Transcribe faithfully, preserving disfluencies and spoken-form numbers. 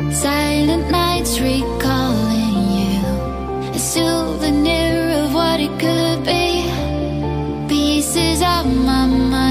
Silent nights recalling you, a souvenir of what it could be. Pieces of my mind